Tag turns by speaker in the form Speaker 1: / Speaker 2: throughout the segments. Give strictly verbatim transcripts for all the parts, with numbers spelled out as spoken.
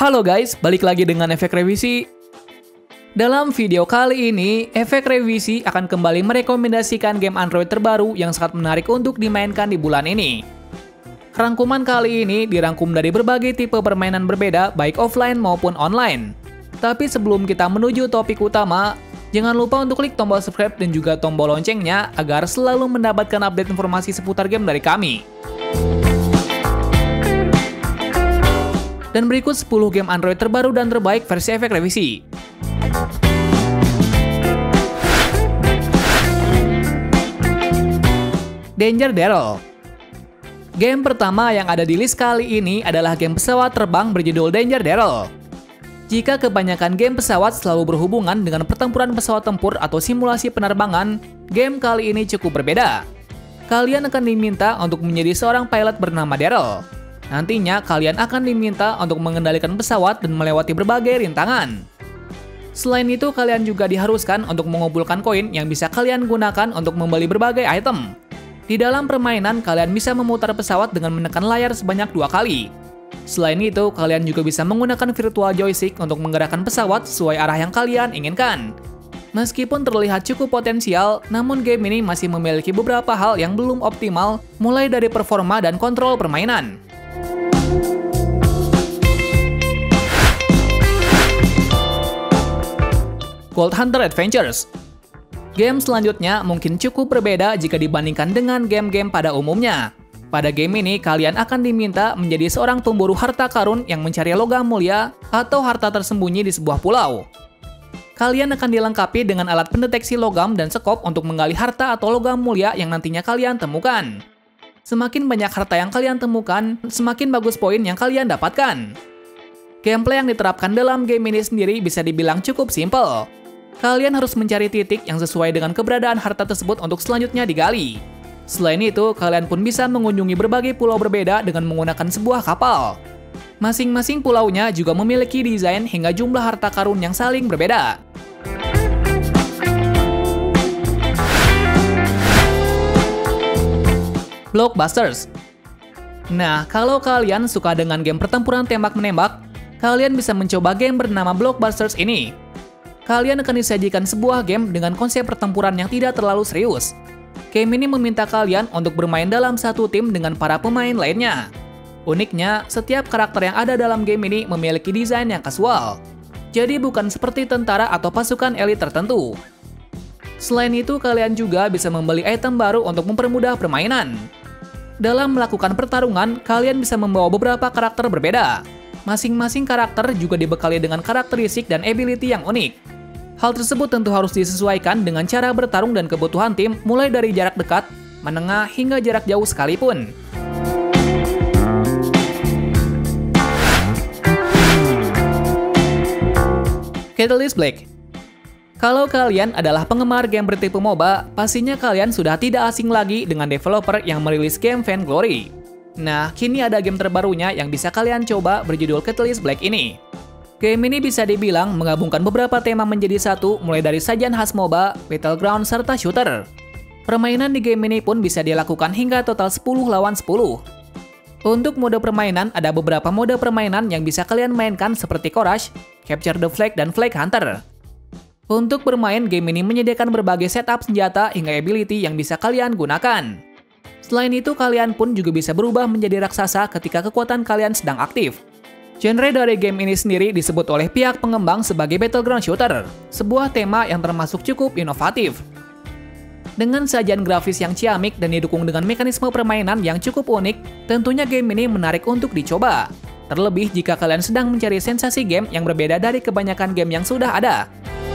Speaker 1: Halo guys, balik lagi dengan Efek Revisi. Dalam video kali ini, Efek Revisi akan kembali merekomendasikan game Android terbaru yang sangat menarik untuk dimainkan di bulan ini. Rangkuman kali ini dirangkum dari berbagai tipe permainan berbeda, baik offline maupun online. Tapi sebelum kita menuju topik utama, jangan lupa untuk klik tombol subscribe dan juga tombol loncengnya agar selalu mendapatkan update informasi seputar game dari kami. Dan berikut sepuluh game Android terbaru dan terbaik versi Efek Revisi. Danger Daryl. Game pertama yang ada di list kali ini adalah game pesawat terbang berjudul Danger Daryl. Jika kebanyakan game pesawat selalu berhubungan dengan pertempuran pesawat tempur atau simulasi penerbangan, game kali ini cukup berbeda. Kalian akan diminta untuk menjadi seorang pilot bernama Daryl. Nantinya kalian akan diminta untuk mengendalikan pesawat dan melewati berbagai rintangan. Selain itu, kalian juga diharuskan untuk mengumpulkan koin yang bisa kalian gunakan untuk membeli berbagai item. Di dalam permainan, kalian bisa memutar pesawat dengan menekan layar sebanyak dua kali. Selain itu, kalian juga bisa menggunakan virtual joystick untuk menggerakkan pesawat sesuai arah yang kalian inginkan. Meskipun terlihat cukup potensial, namun game ini masih memiliki beberapa hal yang belum optimal, mulai dari performa dan kontrol permainan. Gold Hunter Adventures. Game selanjutnya mungkin cukup berbeda jika dibandingkan dengan game-game pada umumnya. Pada game ini, kalian akan diminta menjadi seorang pemburu harta karun yang mencari logam mulia atau harta tersembunyi di sebuah pulau. Kalian akan dilengkapi dengan alat pendeteksi logam dan sekop untuk menggali harta atau logam mulia yang nantinya kalian temukan. Semakin banyak harta yang kalian temukan, semakin bagus poin yang kalian dapatkan. Gameplay yang diterapkan dalam game ini sendiri bisa dibilang cukup simpel. Kalian harus mencari titik yang sesuai dengan keberadaan harta tersebut untuk selanjutnya digali. Selain itu, kalian pun bisa mengunjungi berbagai pulau berbeda dengan menggunakan sebuah kapal. Masing-masing pulaunya juga memiliki desain hingga jumlah harta karun yang saling berbeda. Blockbusters. Nah, kalau kalian suka dengan game pertempuran tembak-menembak, kalian bisa mencoba game bernama Blockbusters ini. Kalian akan disajikan sebuah game dengan konsep pertempuran yang tidak terlalu serius. Game ini meminta kalian untuk bermain dalam satu tim dengan para pemain lainnya. Uniknya, setiap karakter yang ada dalam game ini memiliki desain yang kasual. Jadi bukan seperti tentara atau pasukan elit tertentu. Selain itu, kalian juga bisa membeli item baru untuk mempermudah permainan. Dalam melakukan pertarungan, kalian bisa membawa beberapa karakter berbeda. Masing-masing karakter juga dibekali dengan karakteristik dan ability yang unik. Hal tersebut tentu harus disesuaikan dengan cara bertarung dan kebutuhan tim, mulai dari jarak dekat, menengah, hingga jarak jauh sekalipun. Catalyst Black. Kalau kalian adalah penggemar game bertipe MOBA, pastinya kalian sudah tidak asing lagi dengan developer yang merilis game Vainglory. Nah, kini ada game terbarunya yang bisa kalian coba berjudul Catalyst Black ini. Game ini bisa dibilang menggabungkan beberapa tema menjadi satu, mulai dari sajian khas MOBA, battleground, serta shooter. Permainan di game ini pun bisa dilakukan hingga total sepuluh lawan sepuluh. Untuk mode permainan, ada beberapa mode permainan yang bisa kalian mainkan seperti Courage, Capture the Flag, dan Flag Hunter. Untuk bermain, game ini menyediakan berbagai setup senjata hingga ability yang bisa kalian gunakan. Selain itu, kalian pun juga bisa berubah menjadi raksasa ketika kekuatan kalian sedang aktif. Genre dari game ini sendiri disebut oleh pihak pengembang sebagai battleground shooter, sebuah tema yang termasuk cukup inovatif. Dengan sajian grafis yang ciamik dan didukung dengan mekanisme permainan yang cukup unik, tentunya game ini menarik untuk dicoba. Terlebih jika kalian sedang mencari sensasi game yang berbeda dari kebanyakan game yang sudah ada.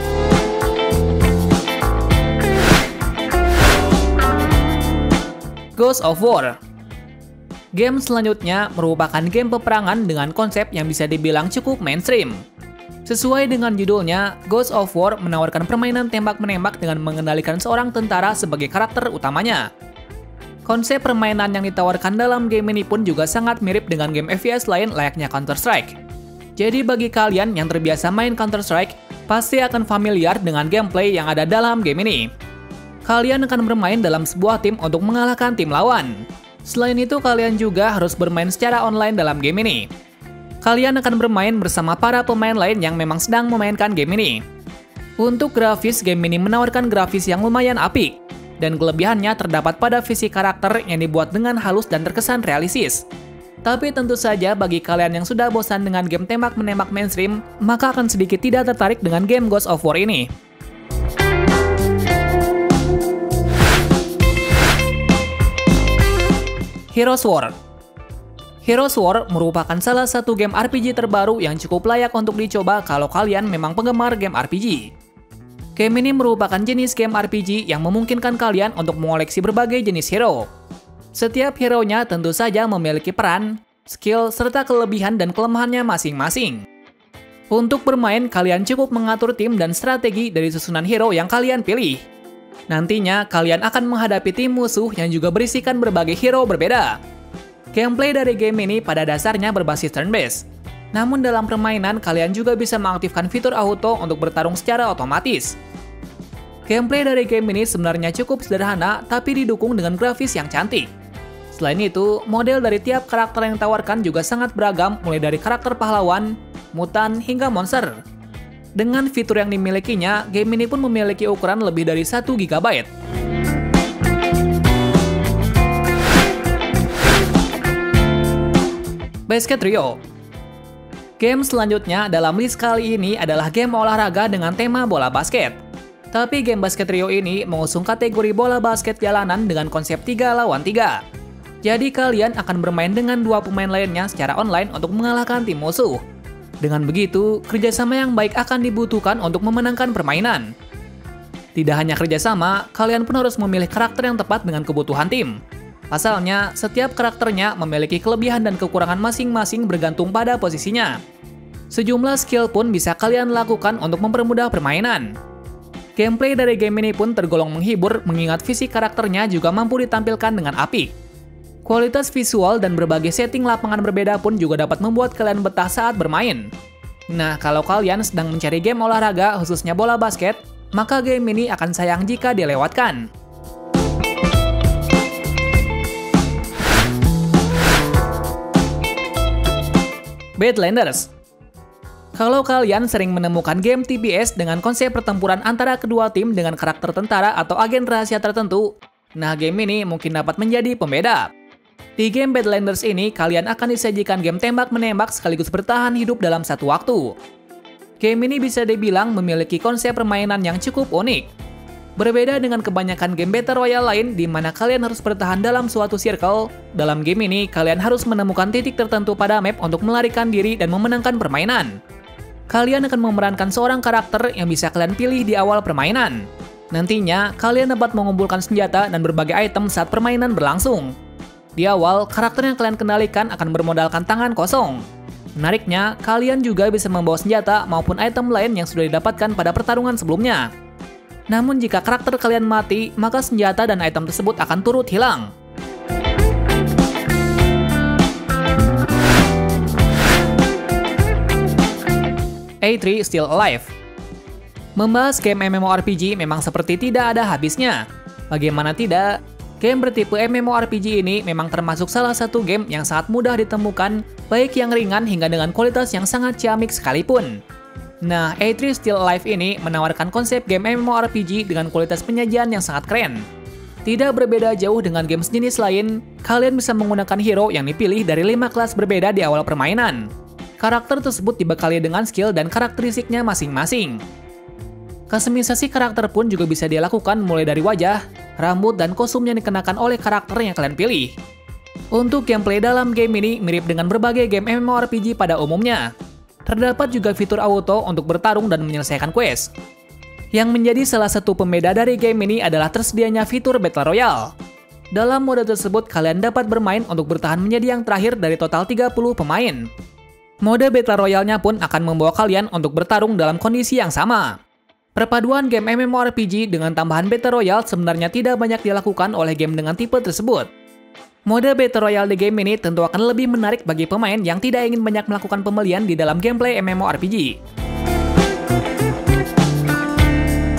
Speaker 1: Ghost of War. Game selanjutnya merupakan game peperangan dengan konsep yang bisa dibilang cukup mainstream. Sesuai dengan judulnya, Ghost of War menawarkan permainan tembak-menembak dengan mengendalikan seorang tentara sebagai karakter utamanya. Konsep permainan yang ditawarkan dalam game ini pun juga sangat mirip dengan game F P S lain layaknya Counter-Strike. Jadi bagi kalian yang terbiasa main Counter-Strike, pasti akan familiar dengan gameplay yang ada dalam game ini. Kalian akan bermain dalam sebuah tim untuk mengalahkan tim lawan. Selain itu, kalian juga harus bermain secara online dalam game ini. Kalian akan bermain bersama para pemain lain yang memang sedang memainkan game ini. Untuk grafis, game ini menawarkan grafis yang lumayan apik, dan kelebihannya terdapat pada fisik karakter yang dibuat dengan halus dan terkesan realistis. Tapi tentu saja bagi kalian yang sudah bosan dengan game tembak-menembak mainstream, maka akan sedikit tidak tertarik dengan game Ghost of War ini. Heroes War. Heroes War merupakan salah satu game R P G terbaru yang cukup layak untuk dicoba kalau kalian memang penggemar game R P G. Game ini merupakan jenis game R P G yang memungkinkan kalian untuk mengoleksi berbagai jenis hero. Setiap hero-nya tentu saja memiliki peran, skill, serta kelebihan dan kelemahannya masing-masing. Untuk bermain, kalian cukup mengatur tim dan strategi dari susunan hero yang kalian pilih. Nantinya, kalian akan menghadapi tim musuh yang juga berisikan berbagai hero berbeda. Gameplay dari game ini pada dasarnya berbasis turn-based. Namun dalam permainan, kalian juga bisa mengaktifkan fitur auto untuk bertarung secara otomatis. Gameplay dari game ini sebenarnya cukup sederhana, tapi didukung dengan grafis yang cantik. Selain itu, model dari tiap karakter yang ditawarkan juga sangat beragam, mulai dari karakter pahlawan, mutan, hingga monster. Dengan fitur yang dimilikinya, game ini pun memiliki ukuran lebih dari satu giga byte. Basket Rio. Game selanjutnya dalam list kali ini adalah game olahraga dengan tema bola basket. Tapi game Basket Rio ini mengusung kategori bola basket jalanan dengan konsep tiga lawan tiga. Jadi kalian akan bermain dengan dua pemain lainnya secara online untuk mengalahkan tim musuh. Dengan begitu, kerjasama yang baik akan dibutuhkan untuk memenangkan permainan. Tidak hanya kerjasama, kalian pun harus memilih karakter yang tepat dengan kebutuhan tim. Pasalnya, setiap karakternya memiliki kelebihan dan kekurangan masing-masing bergantung pada posisinya. Sejumlah skill pun bisa kalian lakukan untuk mempermudah permainan. Gameplay dari game ini pun tergolong menghibur mengingat fisik karakternya juga mampu ditampilkan dengan apik. Kualitas visual dan berbagai setting lapangan berbeda pun juga dapat membuat kalian betah saat bermain. Nah, kalau kalian sedang mencari game olahraga khususnya bola basket, maka game ini akan sayang jika dilewatkan. Badlanders. Kalau kalian sering menemukan game T P S dengan konsep pertempuran antara kedua tim dengan karakter tentara atau agen rahasia tertentu, nah game ini mungkin dapat menjadi pembeda. Di game Badlanders ini, kalian akan disajikan game tembak-menembak sekaligus bertahan hidup dalam satu waktu. Game ini bisa dibilang memiliki konsep permainan yang cukup unik. Berbeda dengan kebanyakan game Battle Royale lain di mana kalian harus bertahan dalam suatu circle, dalam game ini kalian harus menemukan titik tertentu pada map untuk melarikan diri dan memenangkan permainan. Kalian akan memerankan seorang karakter yang bisa kalian pilih di awal permainan. Nantinya, kalian dapat mengumpulkan senjata dan berbagai item saat permainan berlangsung. Di awal, karakter yang kalian kendalikan akan bermodalkan tangan kosong. Menariknya, kalian juga bisa membawa senjata maupun item lain yang sudah didapatkan pada pertarungan sebelumnya. Namun jika karakter kalian mati, maka senjata dan item tersebut akan turut hilang. A three Still Alive. Membahas game MMORPG memang seperti tidak ada habisnya. Bagaimana tidak, game bertipe MMORPG ini memang termasuk salah satu game yang sangat mudah ditemukan, baik yang ringan hingga dengan kualitas yang sangat ciamik sekalipun. Nah, A three Still Alive ini menawarkan konsep game MMORPG dengan kualitas penyajian yang sangat keren. Tidak berbeda jauh dengan game sejenis lain, kalian bisa menggunakan hero yang dipilih dari lima kelas berbeda di awal permainan. Karakter tersebut dibekali dengan skill dan karakteristiknya masing-masing. Kustomisasi karakter pun juga bisa dilakukan mulai dari wajah, rambut, dan kostum yang dikenakan oleh karakter yang kalian pilih. Untuk gameplay dalam game ini mirip dengan berbagai game MMORPG pada umumnya. Terdapat juga fitur auto untuk bertarung dan menyelesaikan quest. Yang menjadi salah satu pembeda dari game ini adalah tersedianya fitur Battle Royale. Dalam mode tersebut, kalian dapat bermain untuk bertahan menjadi yang terakhir dari total tiga puluh pemain. Mode Battle Royale-nya pun akan membawa kalian untuk bertarung dalam kondisi yang sama. Perpaduan game MMORPG dengan tambahan Battle Royale sebenarnya tidak banyak dilakukan oleh game dengan tipe tersebut. Mode Battle Royale di game ini tentu akan lebih menarik bagi pemain yang tidak ingin banyak melakukan pembelian di dalam gameplay MMORPG.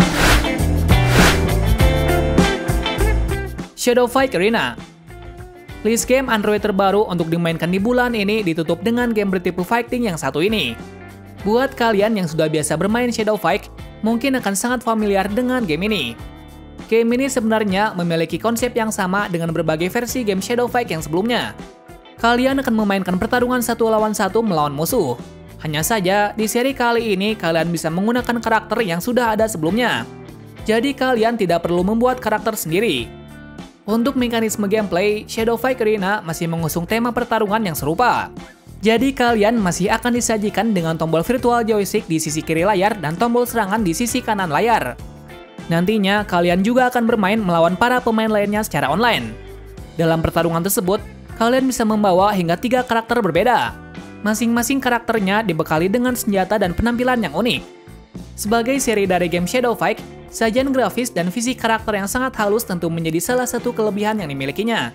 Speaker 1: Shadow Fight Arena. List game Android terbaru untuk dimainkan di bulan ini ditutup dengan game bertipe fighting yang satu ini. Buat kalian yang sudah biasa bermain Shadow Fight, mungkin akan sangat familiar dengan game ini. Game ini sebenarnya memiliki konsep yang sama dengan berbagai versi game Shadow Fight yang sebelumnya. Kalian akan memainkan pertarungan satu lawan satu melawan musuh. Hanya saja, di seri kali ini kalian bisa menggunakan karakter yang sudah ada sebelumnya. Jadi kalian tidak perlu membuat karakter sendiri. Untuk mekanisme gameplay, Shadow Fight Arena masih mengusung tema pertarungan yang serupa. Jadi kalian masih akan disajikan dengan tombol virtual joystick di sisi kiri layar dan tombol serangan di sisi kanan layar. Nantinya kalian juga akan bermain melawan para pemain lainnya secara online. Dalam pertarungan tersebut, kalian bisa membawa hingga tiga karakter berbeda. Masing-masing karakternya dibekali dengan senjata dan penampilan yang unik. Sebagai seri dari game Shadow Fight, sajian grafis dan fisik karakter yang sangat halus tentu menjadi salah satu kelebihan yang dimilikinya.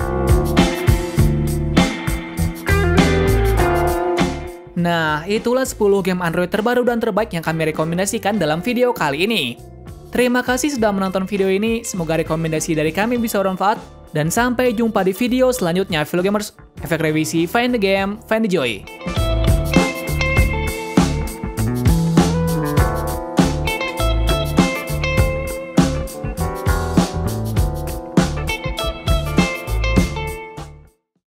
Speaker 1: Nah, itulah sepuluh game Android terbaru dan terbaik yang kami rekomendasikan dalam video kali ini. Terima kasih sudah menonton video ini, semoga rekomendasi dari kami bisa bermanfaat, dan sampai jumpa di video selanjutnya, fellow gamers. Efek revisi, find the game, find the joy.